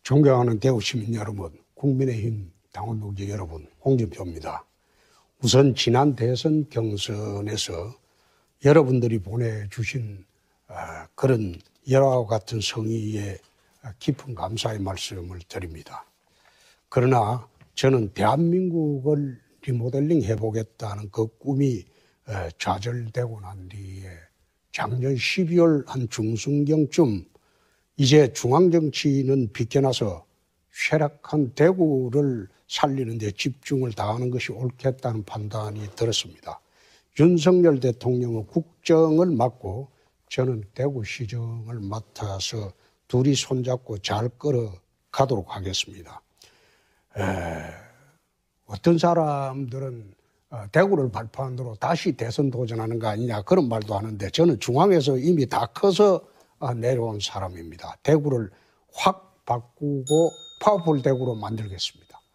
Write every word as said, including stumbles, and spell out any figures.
존경하는 대구 시민 여러분, 국민의힘 당원 동지 여러분, 홍준표입니다. 우선 지난 대선 경선에서 여러분들이 보내주신 그런 여러와 같은 성의에 깊은 감사의 말씀을 드립니다. 그러나 저는 대한민국을 리모델링 해보겠다는 그 꿈이 좌절되고 난 뒤에 작년 십이월 한 중순경쯤 이제 중앙정치는 비껴나서 쇠락한 대구를 살리는 데 집중을 다하는 것이 옳겠다는 판단이 들었습니다. 윤석열 대통령은 국정을 맡고 저는 대구시정을 맡아서 둘이 손잡고 잘 끌어가도록 하겠습니다. 에, 어떤 사람들은 대구를 발판으로 다시 대선 도전하는 거 아니냐 그런 말도 하는데 저는 중앙에서 이미 다 커서 내려온 사람입니다. 대구를 확 바꾸고 파워풀 대구로 만들겠습니다.